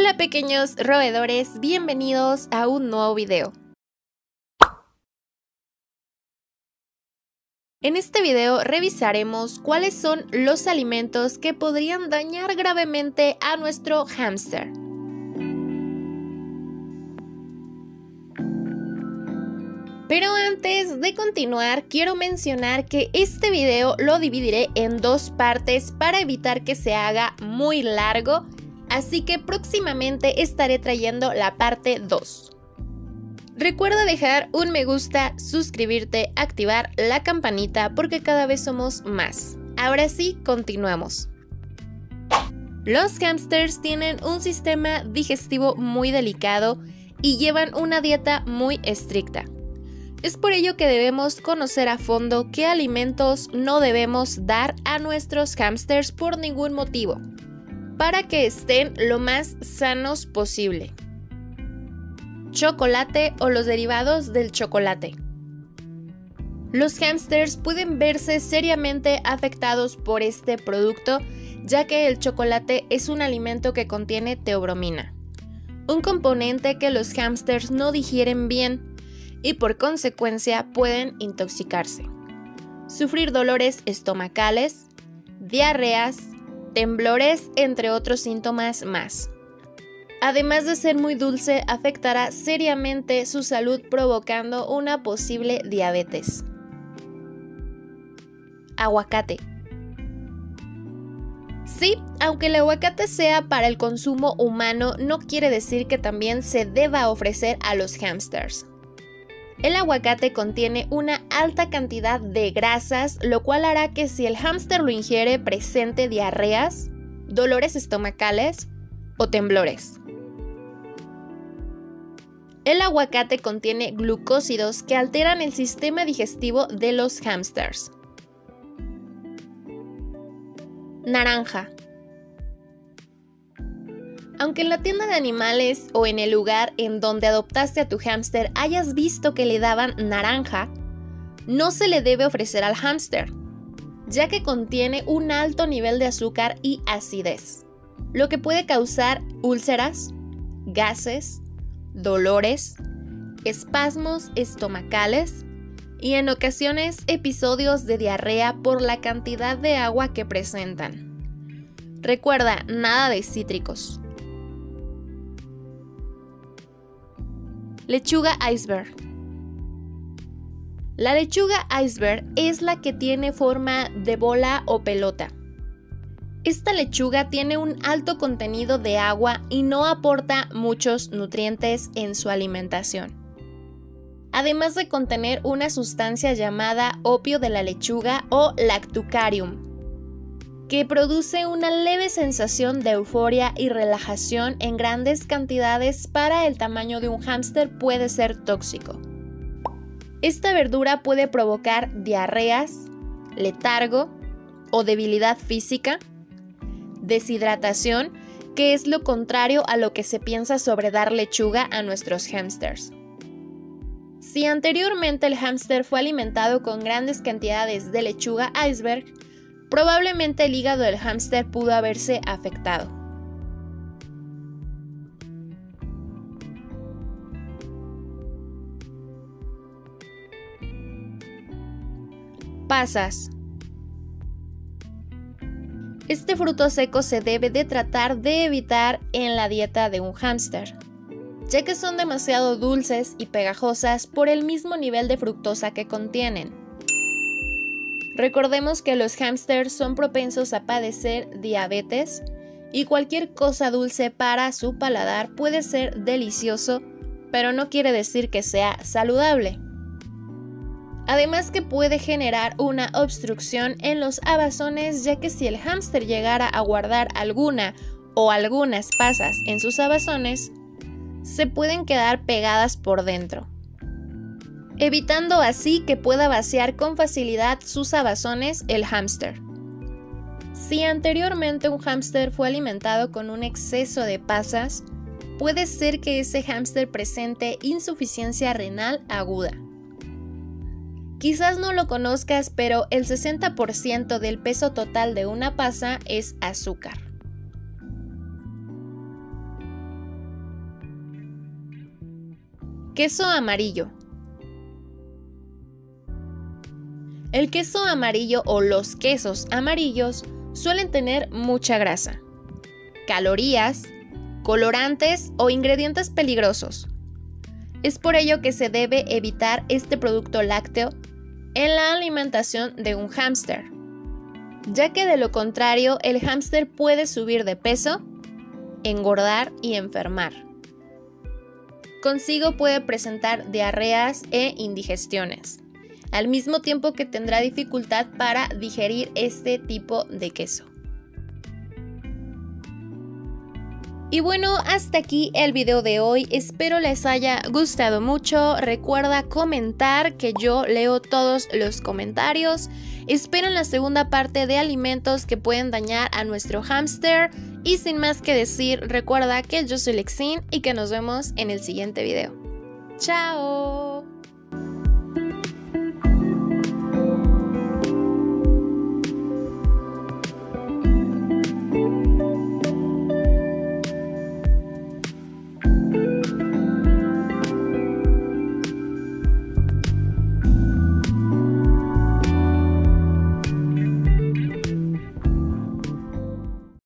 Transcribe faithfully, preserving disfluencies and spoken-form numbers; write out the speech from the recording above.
Hola pequeños roedores, bienvenidos a un nuevo video. En este video revisaremos cuáles son los alimentos que podrían dañar gravemente a nuestro hámster. Pero antes de continuar, quiero mencionar que este video lo dividiré en dos partes para evitar que se haga muy largo, así que próximamente estaré trayendo la parte dos. Recuerda dejar un me gusta, suscribirte, activar la campanita porque cada vez somos más. Ahora sí, continuamos. Los hámsters tienen un sistema digestivo muy delicado y llevan una dieta muy estricta. Es por ello que debemos conocer a fondo qué alimentos no debemos dar a nuestros hámsters por ningún motivo, para que estén lo más sanos posible. Chocolate o los derivados del chocolate. Los hámsters pueden verse seriamente afectados por este producto, ya que el chocolate es un alimento que contiene teobromina, un componente que los hámsters no digieren bien y por consecuencia pueden intoxicarse, sufrir dolores estomacales, diarreas, temblores, entre otros síntomas más. Además de ser muy dulce, afectará seriamente su salud provocando una posible diabetes. Aguacate. Sí, aunque el aguacate sea para el consumo humano, no quiere decir que también se deba ofrecer a los hámsters. El aguacate contiene una alta cantidad de grasas, lo cual hará que si el hámster lo ingiere presente diarreas, dolores estomacales o temblores. El aguacate contiene glucósidos que alteran el sistema digestivo de los hámsters. Naranja. Aunque en la tienda de animales o en el lugar en donde adoptaste a tu hámster hayas visto que le daban naranja, no se le debe ofrecer al hámster, ya que contiene un alto nivel de azúcar y acidez, lo que puede causar úlceras, gases, dolores, espasmos estomacales y en ocasiones episodios de diarrea por la cantidad de agua que presentan. Recuerda, nada de cítricos. Lechuga iceberg. La lechuga iceberg es la que tiene forma de bola o pelota. Esta lechuga tiene un alto contenido de agua y no aporta muchos nutrientes en su alimentación. Además de contener una sustancia llamada opio de la lechuga o lactucarium, que produce una leve sensación de euforia y relajación en grandes cantidades para el tamaño de un hámster puede ser tóxico. Esta verdura puede provocar diarreas, letargo o debilidad física, deshidratación, que es lo contrario a lo que se piensa sobre dar lechuga a nuestros hámsters. Si anteriormente el hámster fue alimentado con grandes cantidades de lechuga iceberg, probablemente el hígado del hámster pudo haberse afectado. Pasas. Este fruto seco se debe de tratar de evitar en la dieta de un hámster, ya que son demasiado dulces y pegajosas por el mismo nivel de fructosa que contienen. Recordemos que los hámsters son propensos a padecer diabetes y cualquier cosa dulce para su paladar puede ser delicioso, pero no quiere decir que sea saludable. Además que puede generar una obstrucción en los abazones, ya que si el hámster llegara a guardar alguna o algunas pasas en sus abazones, se pueden quedar pegadas por dentro, evitando así que pueda vaciar con facilidad sus abazones el hámster. Si anteriormente un hámster fue alimentado con un exceso de pasas, puede ser que ese hámster presente insuficiencia renal aguda. Quizás no lo conozcas, pero el sesenta por ciento del peso total de una pasa es azúcar. Queso amarillo. El queso amarillo o los quesos amarillos suelen tener mucha grasa, calorías, colorantes o ingredientes peligrosos. Es por ello que se debe evitar este producto lácteo en la alimentación de un hámster, ya que de lo contrario el hámster puede subir de peso, engordar y enfermar. Consigo puede presentar diarreas e indigestiones, al mismo tiempo que tendrá dificultad para digerir este tipo de queso. Y bueno, hasta aquí el video de hoy, espero les haya gustado mucho. Recuerda comentar, que yo leo todos los comentarios. Esperen la segunda parte de alimentos que pueden dañar a nuestro hámster. Y sin más que decir, recuerda que yo soy Lexin y que nos vemos en el siguiente video. ¡Chao!